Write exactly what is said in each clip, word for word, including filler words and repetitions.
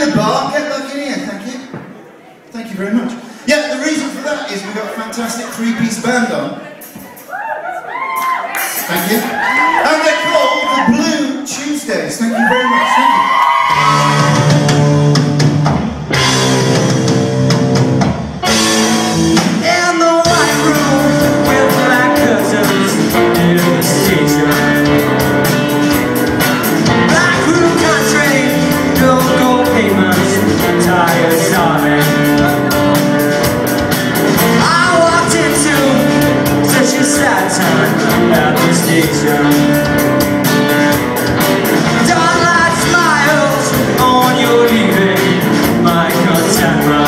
the bar, get back in here, thank you. Thank you very much. Yeah, the reason for that is we've got a fantastic three-piece band on. Thank you. And they're called the Blue Tuesdays. Thank you very much. Thank you. In the white room with black curtains near the station. Black room country, no gold pavements, tires sobbing. I walked into such a sad time at the station. Dawnlight smiles on your leaving, my contentment.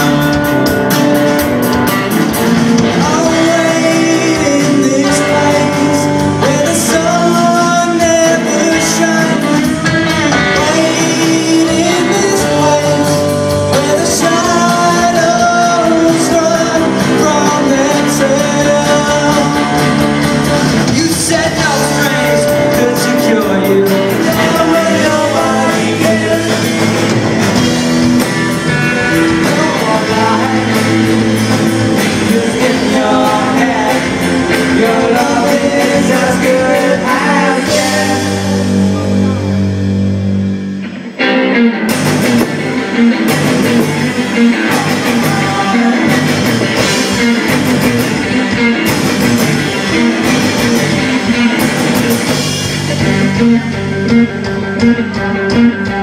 Thank you.